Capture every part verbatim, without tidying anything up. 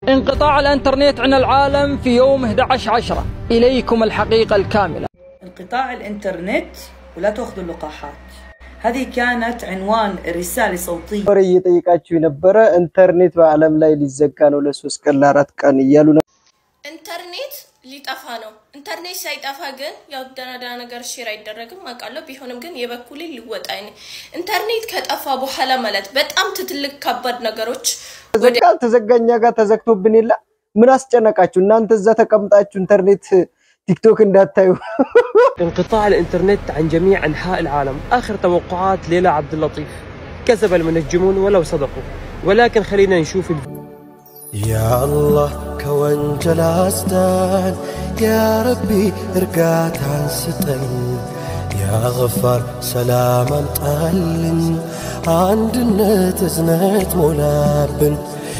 انقطاع الانترنت عن العالم في يوم أحد عشر عشرة، إليكم الحقيقة الكاملة. انقطاع الانترنت ولا تأخذوا اللقاحات، هذه كانت عنوان رسالة صوتية. يطيقاتشو ينبره انترنت بعالم لا يلزقا ነው ለሶስት ቀን ለአራት ቀን እያሉ ነው። ኢንተርኔት ሊጠፋ ነው። ኢንተርኔት ሳይጠፋ ግን ያው ደናዳ ነገር ሼር አይደረግም አቃለው ቢሆንም ግን የበኩሌ ሊወጣኝ ኢንተርኔት ከጠፋ በኋላ ማለት በጣም ትልቅ ከባድ ነገሮች ተዘጋል ተዘጋኛ ጋር ተዘግቶብን ይላ ምን አስጨነቃችሁ እናንተ እዛ ተቀምጣችሁ ኢንተርኔት تيك توك እንዳታዩ انقطاع الانترنت عن جميع انحاء العالم. اخر توقعات ليلى عبد اللطيف كذب المنجمون ولو صدقوا ولكن خلينا نشوف ال... يا الله كوانجل استان يا ربي ارقات عن ستن يا غفار سلام امطالن عندنا تزنت مولابن.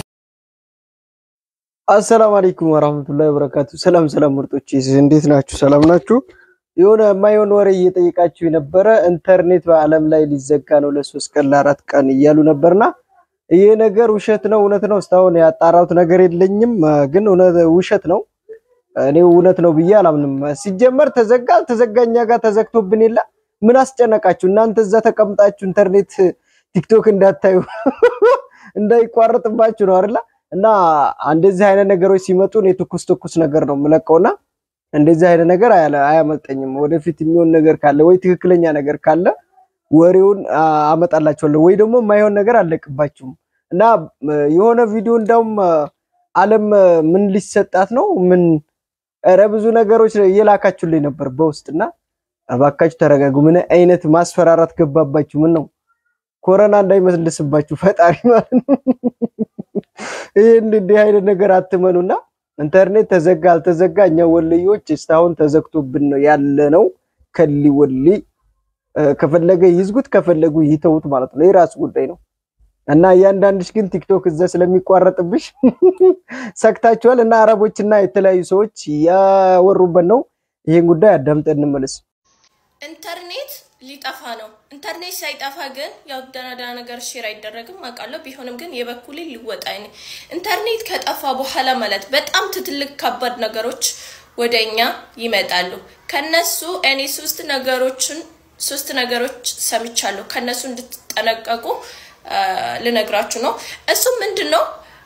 السلام عليكم ورحمة الله وبركاته. سلام سلام مرتوچي እንዴት ናችሁ ሰላም ናችሁ የሆነ ማይሆን ወሬ እየጠየቃችሁ የነበረ ኢንተርኔት በአለም ላይ ሊዘጋ ነው ለሶስት ቀን ለአራት ቀን እያሉ ነበርና ይሄ ነገር ውሸት ነው እውነት ነው እስታውን ያጣራውት ነገር የለኝም ግን ውሸት ነው እኔ እውነት ነው ብዬ አላምንም ሲጀመር ተዘጋል ተዘጋኛ ጋር ተዘግቶብን ይላ ምን አስጨነቃችሁ እናንተ እዛ ተቀምጣችሁ ኢንተርኔት ቲክቶክ እንዳታዩ እንዳይቋረጥባችሁ ነው አይደል እና እንደዚህ አይነት ነገሮች ሲመጡ ነው ተኩስ ተኩስ ነገር ነው መለቀውና እንደዚህ አይነት ነገር አያመልጠኝም ወደፊት የሚሆን ነገር ካለ ወይ ትክክለኛ ነገር ካለ ወሬውን አመጣላችኋለሁ ወይ ደግሞ ማይሆን ነገር አለቅባችሁም እና የሆነ ቪዲዮ እንዳውም ዓለም ምን ሊሰጣት ነው ምን ኧረ ብዙ ነገሮች እየላካችሁልኝ ነበር በውስጥና አባካችሁ ተረጋጉ ምን አይነት ማስፈራራት ገባባችሁ ምን ነው ኮሮና እንዳይመስልስባችሁ ፈጣሪ ማለት ነው ይሄን እንደ አይነት ነገር አትመኑና ኢንተርኔት ተዘጋል ተዘጋኛ ወልዮች እስታውን ተዘግቶብን ነው ያለ ነው ከሊ ወሊ ከፈለገ ይዝጉት ከፈለጉ ይተውት ማለት ነው የራስ ጉዳይ ነው እና ያንዳንድሽ ግን ቲክቶክ እዛ ስለሚቋረጥብሽ ሰክታችኋል እና አረቦችና የተለያዩ ሰዎች ያወሩበት ነው ይሄን ጉዳይ አዳምጠን እንመለስ ኢንተርኔት ሊጠፋ ነው ኢንተርኔት ሳይጠፋ ግን ያው ደናዳ ነገር ሼር አይደረግም አቃለው ቢሆንም ግን የበኩሌ ሊወጣኝ ኢንተርኔት ከጠፋ በኋላ ማለት በጣም ትልቅ ከባድ ነገሮች ወደኛ ይመጣሉ ከነሱ እኔ ሶስት ነገሮችን ሶስት ነገሮች ሰምቻለሁ ከነሱ እንድትጠነቀቁ ልነግራችሁ ነው እሱ ምንድነው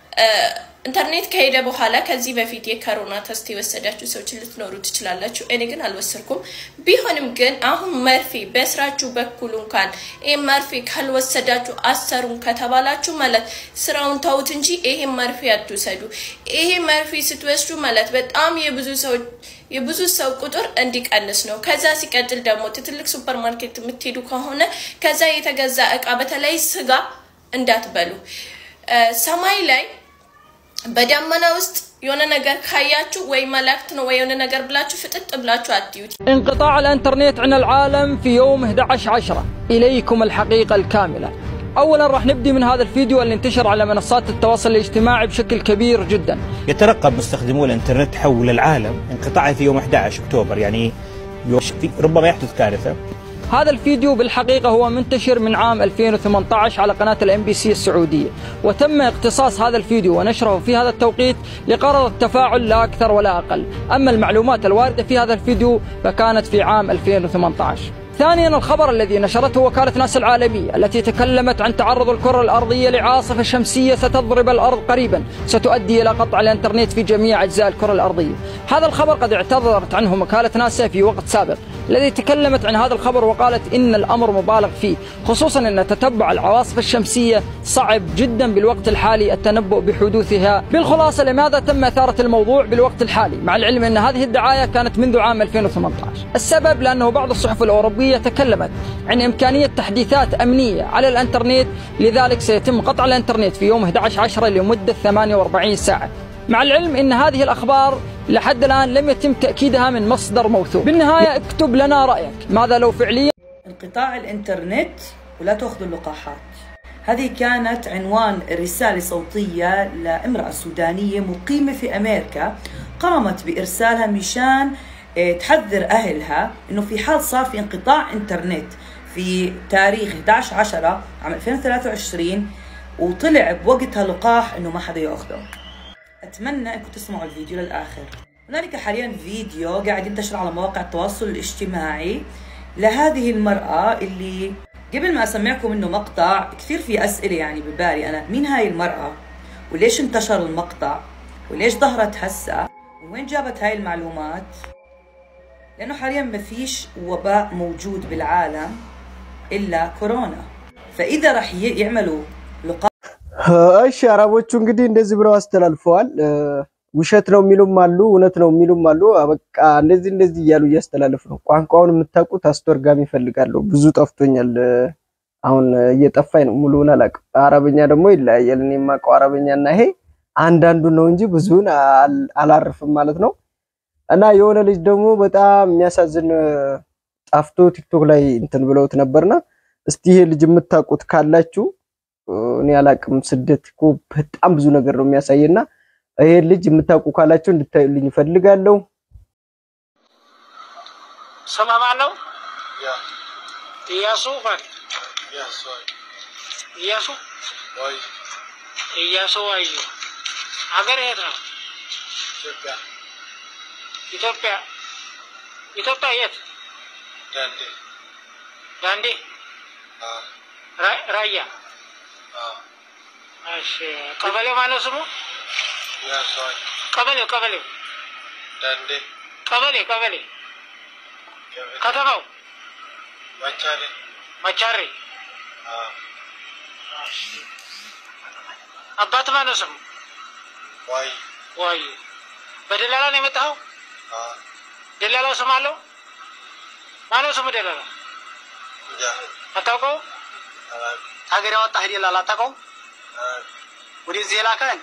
ኢንተርኔት ከሄደ በኋላ ከዚህ በፊት የኮሮና ቴስት የወሰዳችሁ ሰዎች ልትኖሩ ትችላላችሁ እኔ ግን አልወሰድኩም ቢሆንም ግን አሁን መርፌ በስራችሁ በኩል እንኳን ይሄ መርፌ ካልወሰዳችሁ አሰሩን ከተባላችሁ ማለት ስራውን ተውት እንጂ ይሄ መርፌ አትወሰዱ ይሄ መርፌ ስትወስዱ ማለት በጣም የብዙ ሰው የብዙ ሰው ቁጥር እንዲቀንስ ነው ከዛ ሲቀጥል ደግሞ ትልቅ ሱፐርማርኬት የምትሄዱ ከሆነ ከዛ የተገዛ እቃ በተለይ ስጋ እንዳትበሉ ሰማይ ላይ بدأنا وست يونا نجار خياتو وي ملاكتنا ويونا نجار بلاتو فتت بلاتو عتيوت. انقطاع الانترنت عن العالم في يوم أحد عشر عشرة، إليكم الحقيقة الكاملة. أولا راح نبدي من هذا الفيديو اللي انتشر على منصات التواصل الاجتماعي بشكل كبير جدا. يترقب مستخدمو الانترنت حول العالم انقطاعه في يوم أحد عشر أكتوبر يعني ربما يحدث كارثة. هذا الفيديو بالحقيقة هو منتشر من عام ألفين وثمانية عشر على قناة الام بي سي السعودية وتم اختصاص هذا الفيديو ونشره في هذا التوقيت لغرض التفاعل لا أكثر ولا أقل أما المعلومات الواردة في هذا الفيديو فكانت في عام ألفين وثمانية عشر. ثانيا الخبر الذي نشرته وكالة ناسا العالمية التي تكلمت عن تعرض الكرة الأرضية لعاصفة شمسية ستضرب الأرض قريبا ستؤدي إلى قطع الانترنت في جميع أجزاء الكرة الأرضية. هذا الخبر قد اعتذرت عنه وكالة ناسا في وقت سابق الذي تكلمت عن هذا الخبر وقالت إن الأمر مبالغ فيه خصوصا أن تتبع العواصف الشمسية صعب جدا بالوقت الحالي التنبؤ بحدوثها. بالخلاصة لماذا تم إثارة الموضوع بالوقت الحالي مع العلم أن هذه الدعاية كانت منذ عام ألفين وثمانية عشر؟ السبب لأنه بعض الصحف الأوروبية تكلمت عن إمكانية تحديثات أمنية على الانترنت لذلك سيتم قطع الانترنت في يوم أحد عشر عشرة لمدة ثمانية وأربعين ساعة مع العلم أن هذه الأخبار لحد الآن لم يتم تأكيدها من مصدر موثوق. بالنهاية اكتب لنا رأيك ماذا لو فعليا انقطاع الانترنت ولا تأخذوا اللقاحات، هذه كانت عنوان رسالة صوتية لامرأة سودانية مقيمة في أمريكا قامت بإرسالها مشان تحذر أهلها إنه في حال صار في انقطاع انترنت في تاريخ أحد عشر عشرة عام ألفين وثلاثة وعشرين وطلع بوقتها لقاح إنه ما حدا يأخذه. أتمنى أنكم تسمعوا الفيديو للآخر. هنالك حاليا فيديو قاعد ينتشر على مواقع التواصل الاجتماعي لهذه المرأة اللي قبل ما أسمعكم إنه مقطع كثير في أسئلة يعني ببالي أنا، مين هاي المرأة؟ وليش انتشر المقطع؟ وليش ظهرت هسه؟ وين جابت هاي المعلومات؟ لأنه حاليا ما فيش وباء موجود بالعالم إلا كورونا، فإذا رح يعملوا لقاء እሺ አረቦቹ እንግዲህ እንደዚህ ብለው አስተላልፈዋል። ውሸት ነው የሚሉም አሉ እውነት ነው የሚሉም አሉ። በቃ እንደዚህ እንደዚህ እያሉ እያስተላለፉ ነው። ቋንቋውን የምታውቁት አስተርጓሚ ይፈልጋሉ። ብዙ ጠፍቶኛል። አሁን እየጠፋኝ ነው። ሙሉውን አላውቅም። አረብኛ ደግሞ ይለያያል። እኔ የማውቀው አረብኛና ይሄ አንዳንዱ ነው እንጂ ብዙውን አላርፍም ማለት ነው። እና የሆነ ልጅ ደግሞ በጣም የሚያሳዝን ጣፍቶ ቲክቶክ ላይ እንትን ብለውት ነበርና እስቲ ይሄ ልጅ የምታውቁት ካላችሁ እኔ አላቅም ስደት እኮ በጣም ብዙ ነገር ነው የሚያሳየና ይሄ ልጅ የምታውቁ ካላችሁ እንድታዩልኝ ፈልጋለሁ። ሰማማ ነው ያ ኢያሱ ባል ኢያሱ ኢያሱ ወይ ኢያሱ ወይ አገር የት ነው? ኢትዮጵያ ኢትዮጵያ ኢትዮጵያ የት? ዳንዴ ዳንዴ አ ራያ አ እሺ ቀበሌ ማነው ስሙ? ያሷይ ቀበሌ ቀበሌ ዳንዴ ቀበሌ ቀበሌ ከተማው ማቻሬ ማቻሬ አ አባት ማነው ስሙ? ዋይ ዋይ በደላላ ነው የመጣው? አ ደላላው ስም አለው? ማነው ስሙ ደላላ? ያ አታውቀው? ሀገር ያወጣህ ደላላ አታውቀው? አ ወደዚህ የላከን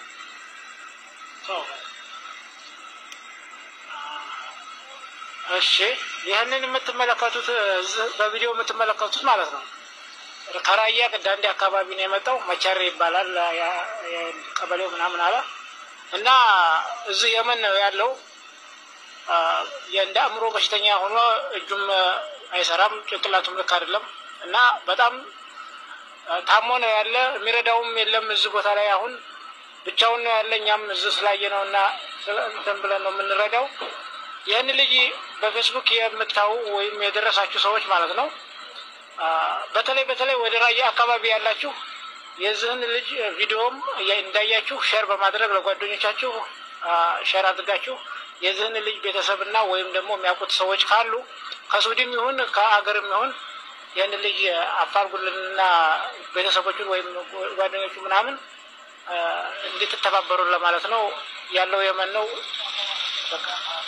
እሺ ይሄንን የምትመለከቱት በቪዲዮ የምትመለከቱት ማለት ነው ከራያ ዳንዴ አካባቢ ነው የመጣው። መቻሬ ይባላል ቀበሌው ምናምን አለ እና እዚህ የመን ነው ያለው። የእንደ አእምሮ በሽተኛ ሆኖ እጁም አይሰራም ጭንቅላቱም ልክ አይደለም እና በጣም ታሞ ነው ያለ። የሚረዳውም የለም እዚህ ቦታ ላይ አሁን ብቻውን ነው ያለኛም እዚህ ስላየነውና እንትን ብለን ነው የምንረዳው። ያን ልጅ በፌስቡክ የምታው ወይም የደረሳችሁ ሰዎች ማለት ነው በተለይ በተለይ ወደ ራያ አካባቢ ያላችሁ የዚህን ልጅ ቪዲዮም እንዳያችሁ ሼር በማድረግ ለጓደኞቻችሁ ሼር አድርጋችሁ የዚህን ልጅ ቤተሰብና ወይም ደግሞ የሚያውቁት ሰዎች ካሉ ከሱዲም ይሁን ከአገርም ይሁን ያን ልጅ አፋልጉልንና ቤተሰቦቹን ወይም ጓደኞቹ ምናምን እንድትተባበሩ ለማለት ነው ያለው። የመን ነው በቃ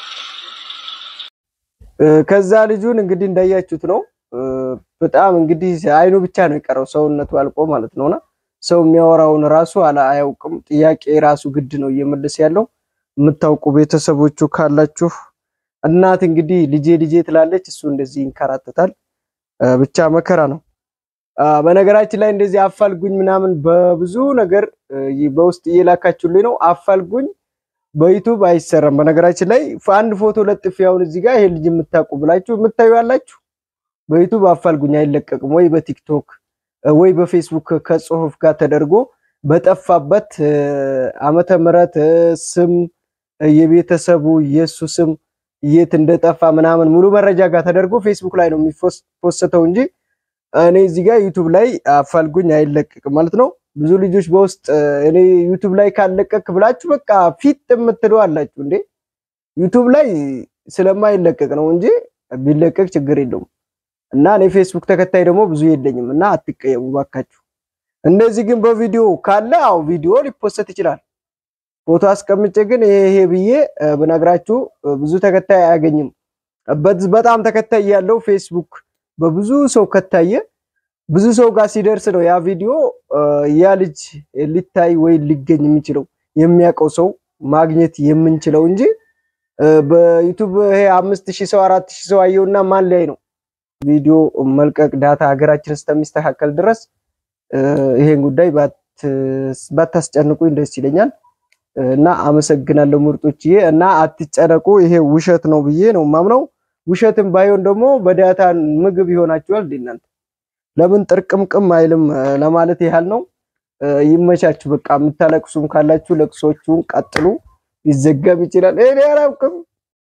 ከዛ ልጁን እንግዲህ እንዳያችሁት ነው። በጣም እንግዲህ አይኑ ብቻ ነው የቀረው ሰውነቱ አልቆ ማለት ነውና ሰው የሚያወራውን ራሱ አላ አያውቅም። ጥያቄ ራሱ ግድ ነው እየመለሰ ያለው። የምታውቁ ቤተሰቦቹ ካላችሁ እናት እንግዲህ ልጄ ልጄ ትላለች፣ እሱ እንደዚህ ይንከራተታል። ብቻ መከራ ነው። በነገራችን ላይ እንደዚህ አፋልጉኝ ምናምን በብዙ ነገር በውስጥ እየላካችሁልኝ ነው። አፋልጉኝ በዩቲዩብ አይሰራም። በነገራችን ላይ አንድ ፎቶ ለጥፍ ያውን እዚህ ጋር ይሄ ልጅ የምታውቁ ብላችሁ የምታዩ ያላችሁ በዩቲዩብ አፋልጉኝ አይለቀቅም። ወይ በቲክቶክ ወይ በፌስቡክ ከጽሁፍ ጋር ተደርጎ በጠፋበት ዓመተ ምህረት ስም የቤተሰቡ ኢየሱስ ስም የት እንደጠፋ ምናምን ሙሉ መረጃ ጋር ተደርጎ ፌስቡክ ላይ ነው የሚፖስተው እንጂ እኔ እዚህ ጋር ዩቲዩብ ላይ አፋልጉኝ አይለቀቅም ማለት ነው። ብዙ ልጆች በውስጥ እኔ ዩቲዩብ ላይ ካልለቀቅ ብላችሁ በቃ ፊት የምትሉ አላችሁ እንዴ። ዩቲዩብ ላይ ስለማይለቀቅ ነው እንጂ ቢለቀቅ ችግር የለውም። እና እኔ ፌስቡክ ተከታይ ደግሞ ብዙ የለኝም እና አትቀየሙ ባካችሁ። እንደዚህ ግን በቪዲዮ ካለ አው ቪዲዮ ሊፖስት ይችላል። ፎቶ አስቀምጬ ግን ይሄ ብዬ በነግራችሁ ብዙ ተከታይ አያገኝም። በጣም ተከታይ ያለው ፌስቡክ በብዙ ሰው ከታየ ብዙ ሰው ጋር ሲደርስ ነው ያ ቪዲዮ ያ ልጅ ሊታይ ወይ ሊገኝ የሚችለው የሚያቀው ሰው ማግኘት የምንችለው እንጂ በዩቲዩብ ይሄ አምስት ሺህ ሰው አራት ሺህ ሰው አየውና ማን ላይ ነው ቪዲዮ መልቀቅ ዳታ ሀገራችን እስከሚስተካከል ድረስ ይሄን ጉዳይ ባታስጨንቁኝ ደስ ይለኛል። እና አመሰግናለሁ ምርጦችዬ። እና አትጨነቁ ይሄ ውሸት ነው ብዬ ነው ማምነው። ውሸትም ባይሆን ደግሞ በዳታ ምግብ ይሆናችኋል እናንተ ለምን ጥርቅምቅም አይልም ለማለት ያህል ነው። ይመቻችሁ በቃ። የምታለቅሱም ካላችሁ ለቅሶቹን ቀጥሉ። ሊዘጋም ይችላል እኔ አላውቅም